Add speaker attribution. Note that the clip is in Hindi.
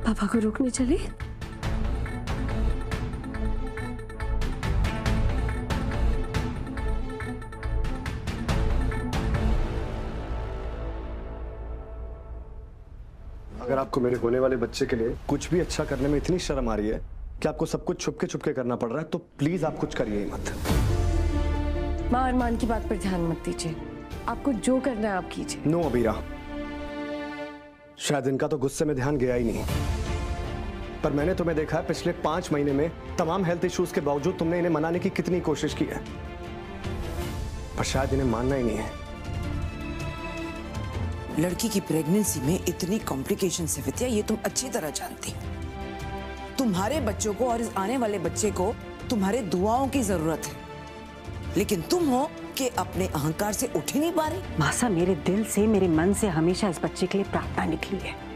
Speaker 1: पापा को रोकने चले।
Speaker 2: अगर आपको मेरे होने वाले बच्चे के लिए कुछ भी अच्छा करने में इतनी शर्म आ रही है कि आपको सब कुछ छुपके छुपके करना पड़ रहा है, तो प्लीज आप कुछ करिए ही मत।
Speaker 1: मां अरमान की बात पर ध्यान मत दीजिए, आपको जो करना है आप कीजिए।
Speaker 2: नो अबीरा, शायद इनका तो गुस्से में ध्यान गया ही नहीं, पर मैंने तुम्हें देखा है पिछले 5 महीने में तमाम हेल्थ इश्यूज के बावजूद तुमने इन्हें मनाने की कितनी कोशिश की है, पर शायद इन्हें मानना ही नहीं है।
Speaker 3: लड़की की प्रेगनेंसी में इतनी कॉम्प्लिकेशंस है विद्या, ये तुम अच्छी तरह जानती। तुम्हारे बच्चों को और इस आने वाले बच्चे को तुम्हारे दुआओं की जरूरत है, लेकिन तुम हो कि अपने अहंकार से उठ ही नहीं पा रही।
Speaker 4: मासा, मेरे दिल से, मेरे मन से हमेशा इस बच्चे के लिए प्रार्थना निकली है।